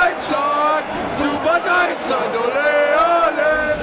Deutschland, super Deutschland, ole, ole.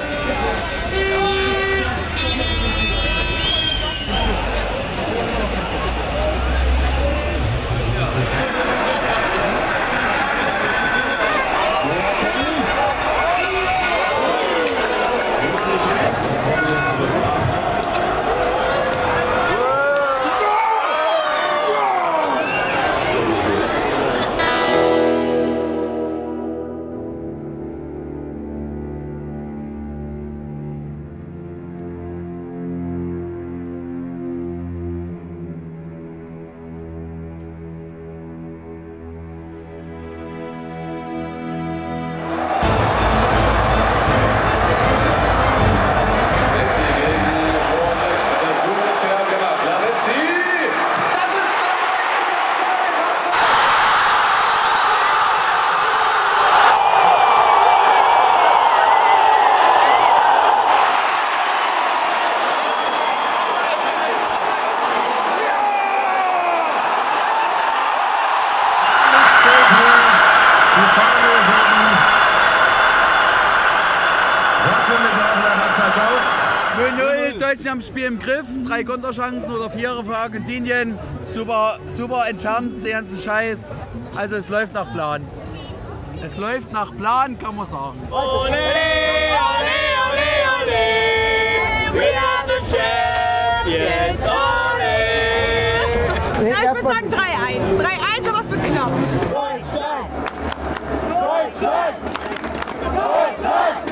Deutschland haben das Spiel im Griff, 3 Konterchancen oder 4 für Argentinien, super entfernt, den ganzen Scheiß. Also es läuft nach Plan. Es läuft nach Plan, kann man sagen. Ole, ole, ole, ole, we are the champions, ole. Ja, ich würde sagen 3-1. 3-1, aber es wird knapp. Deutschland! Deutschland! Deutschland!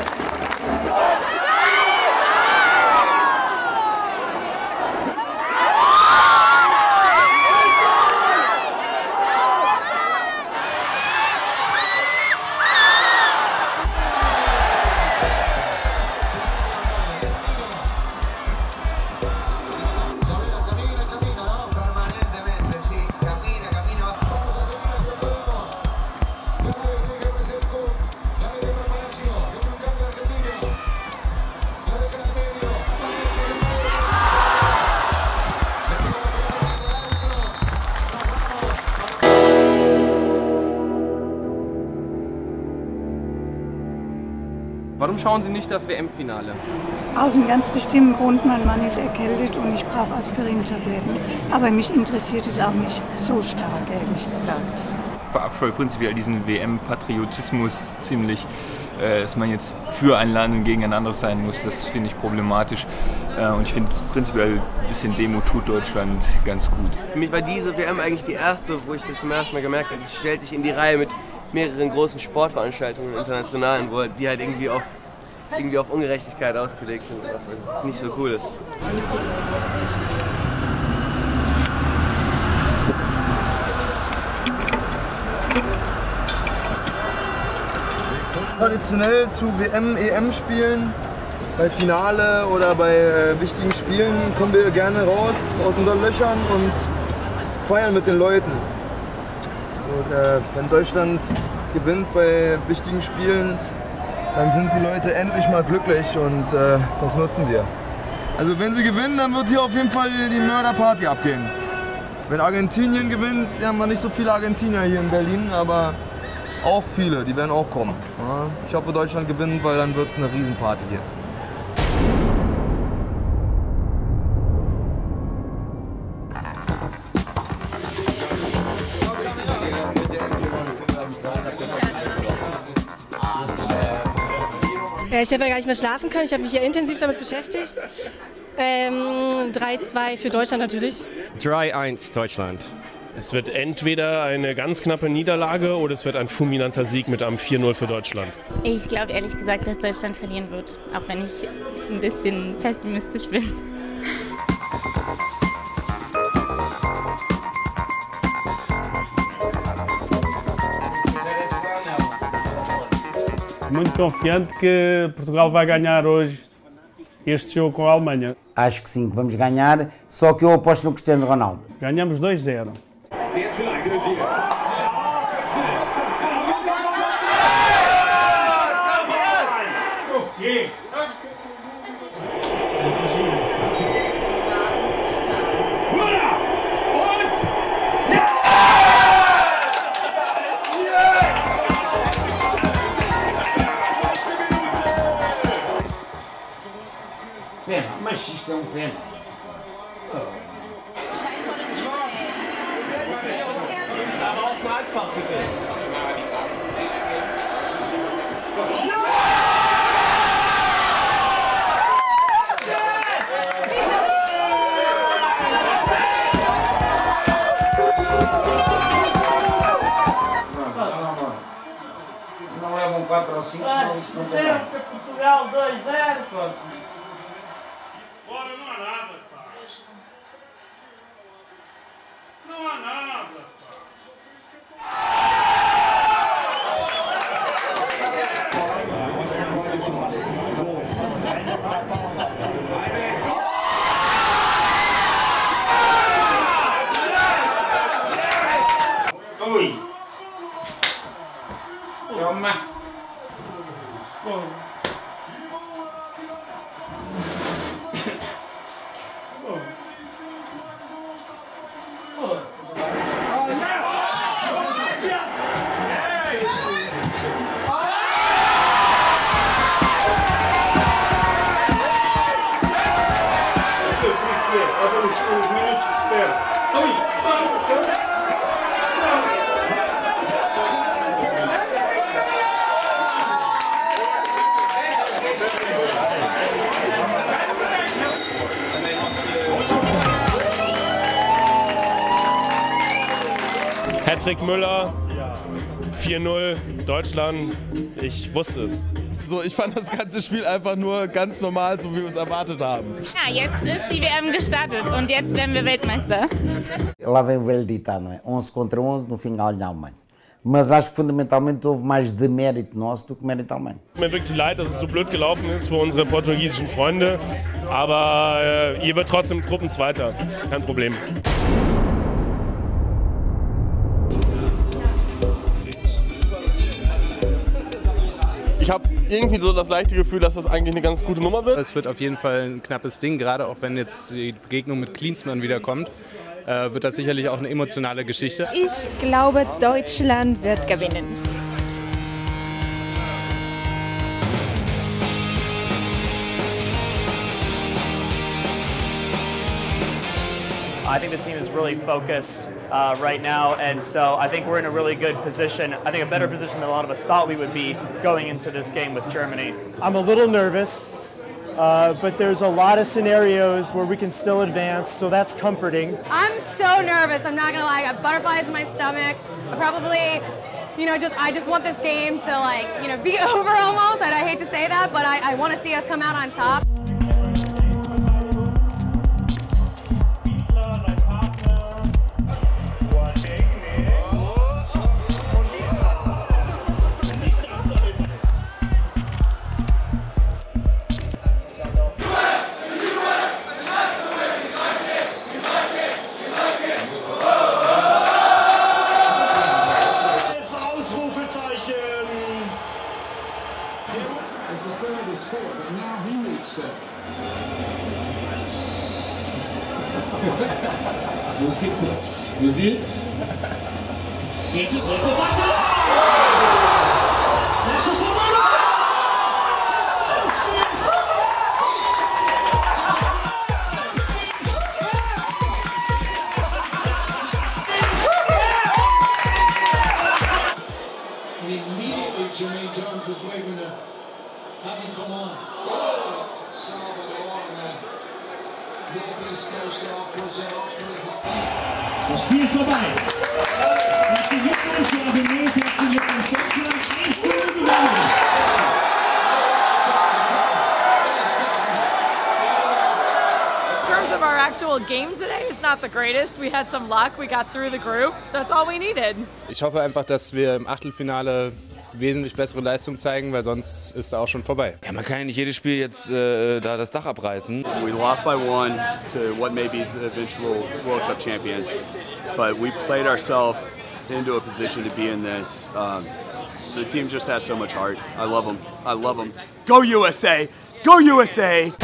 Warum schauen Sie nicht das WM-Finale? Aus einem ganz bestimmten Grund, mein Mann ist erkältet und ich brauche Aspirintabletten. Aber mich interessiert es auch nicht so stark, ehrlich gesagt. Ich verabscheue prinzipiell diesen WM-Patriotismus ziemlich, dass man jetzt für ein Land und gegen ein anderes sein muss. Das finde ich problematisch. Und ich finde prinzipiell ein bisschen Demo tut Deutschland ganz gut. Für mich war diese WM eigentlich die erste, wo ich zum ersten Mal gemerkt habe, es stellt sich in die Reihe mit mehreren großen Sportveranstaltungen, internationalen, wo die halt irgendwie auf Ungerechtigkeit ausgelegt sind, was nicht so cool ist. Traditionell zu WM, EM-Spielen, bei Finale oder bei wichtigen Spielen kommen wir gerne raus aus unseren Löchern und feiern mit den Leuten. So, wenn Deutschland gewinnt bei wichtigen Spielen, dann sind die Leute endlich mal glücklich und das nutzen wir. Also wenn sie gewinnen, dann wird hier auf jeden Fall die Mörderparty abgehen. Wenn Argentinien gewinnt, haben wir nicht so viele Argentinier hier in Berlin, aber auch viele, die werden auch kommen. Ja, ich hoffe, Deutschland gewinnt, weil dann wird es eine Riesenparty hier. Ja, ich habe ja gar nicht mehr schlafen können. Ich habe mich hier intensiv damit beschäftigt. 3-2 für Deutschland natürlich. 3-1 Deutschland. Es wird entweder eine ganz knappe Niederlage oder es wird ein fulminanter Sieg mit einem 4-0 für Deutschland. Ich glaube ehrlich gesagt, dass Deutschland verlieren wird, auch wenn ich ein bisschen pessimistisch bin. Muito confiante que Portugal vai ganhar hoje este jogo com a Alemanha. Acho que sim, que vamos ganhar, só que eu aposto no Cristiano Ronaldo. Ganhamos 2-0. isto é pênalti. Aber aus dem Eisfach, bitte. Não levam 4 ou 5, não, isso não tem nada. Portugal 2-0. Pronto. Bora, não há nada, pá. Não há nada, pá. Ui. Toma. Patrick Müller, 4-0, Deutschland, ich wusste es. So, ich fand das ganze Spiel einfach nur ganz normal, so wie wir es erwartet haben. Ja, jetzt ist die WM gestartet und jetzt werden wir Weltmeister. Lá vem o velho ditado, não é? 11 contra 11, no fim ganha a Alemanha. Mas acho que fundamentalmente houve mais demérito nosso do que mérito alemão. Mir wirklich leid, dass es so blöd gelaufen ist für unsere portugiesischen Freunde, aber ihr wird trotzdem Gruppenzweiter, kein Problem. Ich habe irgendwie so das leichte Gefühl, dass das eigentlich eine ganz gute Nummer wird. Es wird auf jeden Fall ein knappes Ding, gerade auch wenn jetzt die Begegnung mit Klinsmann wiederkommt, wird das sicherlich auch eine emotionale Geschichte. Ich glaube, Deutschland wird gewinnen. I think the team is really focused right now, and so I think we're in a really good position. I think a better position than a lot of us thought we would be going into this game with Germany. I'm a little nervous, but there's a lot of scenarios where we can still advance, so that's comforting. I'm so nervous. I'm not gonna lie. I got butterflies in my stomach. I probably, I just want this game to be over almost. And I hate to say that, but I want to see us come out on top. Los geht kurz. Musil. Jetzt ist er. Immediately, Jermaine Jones was waving to have him come on. Das Spiel ist vorbei. Herzlichen Glückwunsch, Joachim Löw, herzlichen Glückwunsch, Deutschland. 1:0 gewonnen. In terms of our actual game today, it's not the greatest. We had some luck. We got through the group. That's all we needed. Ich hoffe einfach, dass wir im Achtelfinale wesentlich bessere Leistung zeigen, weil sonst ist er auch schon vorbei. Ja, man kann ja nicht jedes Spiel jetzt da das Dach abreißen. We lost by 1 to what may be the eventual World Cup champions, but we played ourselves into a position to be in this. The team just has so much heart. I love them. I love them. Go USA! Go USA!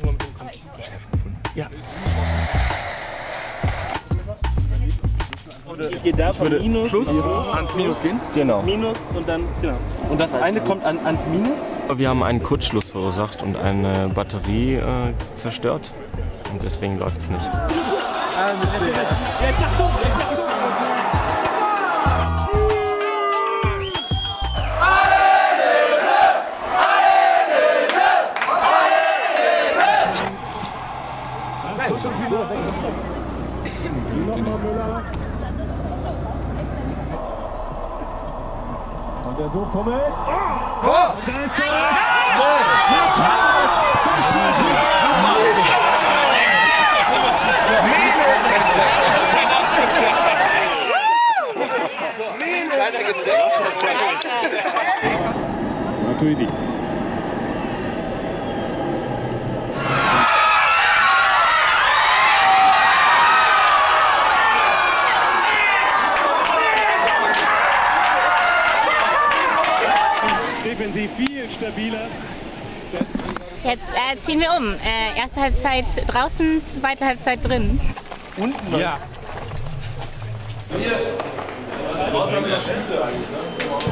Ja. Ich gehe da von Minus plus ans Minus gehen. Genau. Minus und dann, genau. Und das eine kommt ans Minus? Wir haben einen Kurzschluss verursacht und eine Batterie zerstört. Und deswegen läuft es nicht. Und der sucht Hummels. Natürlich. Defensiv viel stabiler. Jetzt ziehen wir um. Erste Halbzeit draußen, zweite Halbzeit drin. Unten? Ja. Draußen haben wir ja Schnitte eigentlich, ne?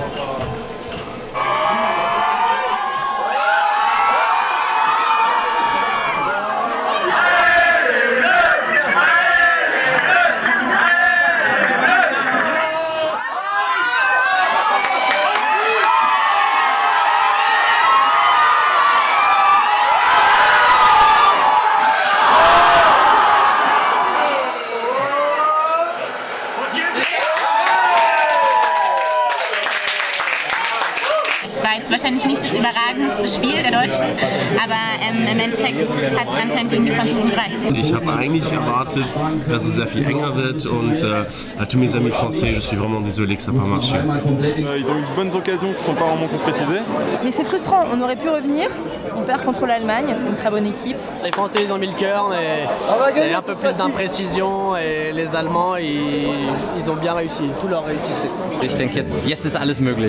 War jetzt wahrscheinlich nicht das überragendste Spiel der Deutschen, aber im Endeffekt hat es anscheinend gegen die Franzosen gereicht. Ich habe eigentlich erwartet, dass es sehr viel enger wird und à tous mes amis français, je suis vraiment désolé que ça n'a pas marché. Ils ont eu de bonnes occasions qui ne sont pas vraiment concrétisées. Mais c'est frustrant, on aurait pu revenir, on perd contre l'Allemagne, c'est une très bonne équipe. Les Français ils ont mis le cœur, mais il y a un peu plus d'imprécision et les Allemands ils ont bien réussi, tout leur réussi. Ich denke jetzt ist alles möglich.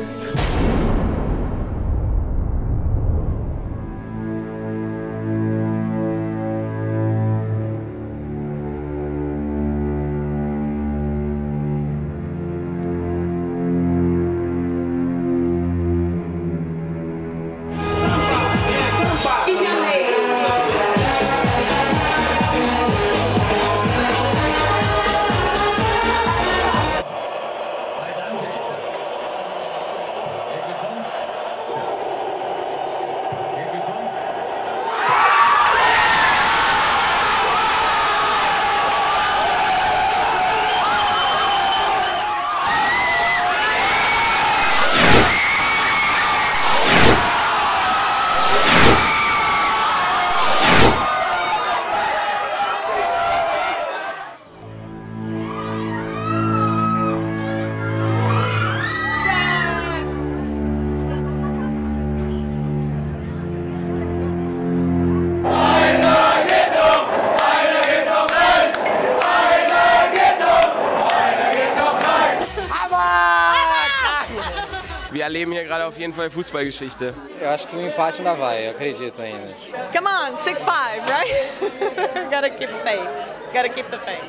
Wir erleben hier gerade auf jeden Fall Fußballgeschichte. Eu acho que o empate ainda vai, eu acredito ainda. Come on, 6-5, right? Gotta keep faith. Gotta keep the faith.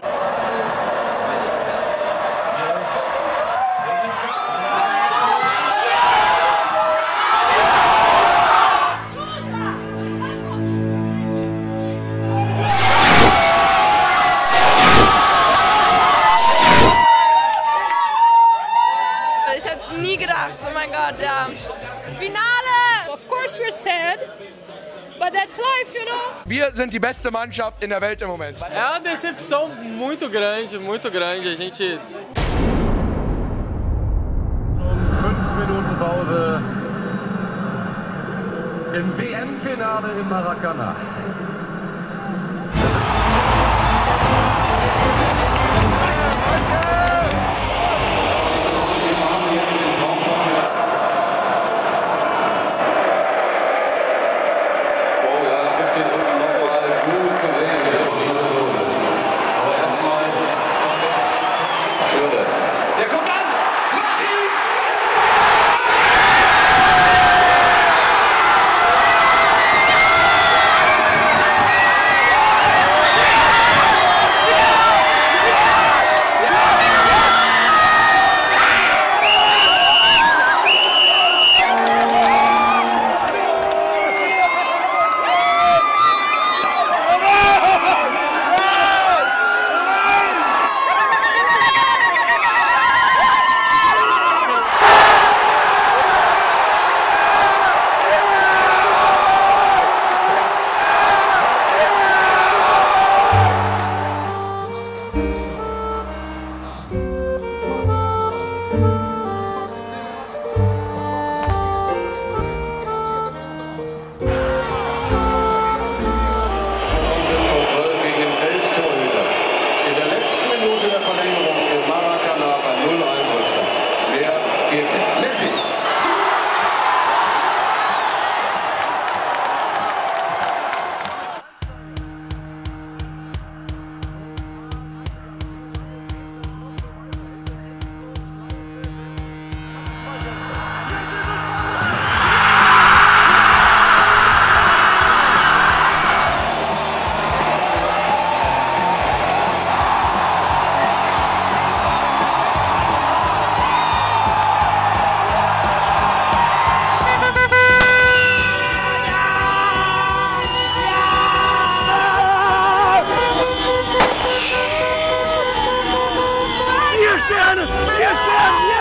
Ich hätte es nie gedacht, oh mein Gott, ja. Finale! Of course we're sad, but that's life, you know. Wir sind die beste Mannschaft in der Welt im Moment. É uma decepção muito grande, muito grande. A gente 5 Minuten Pause im WM-Finale im Maracanã. Wir sperren!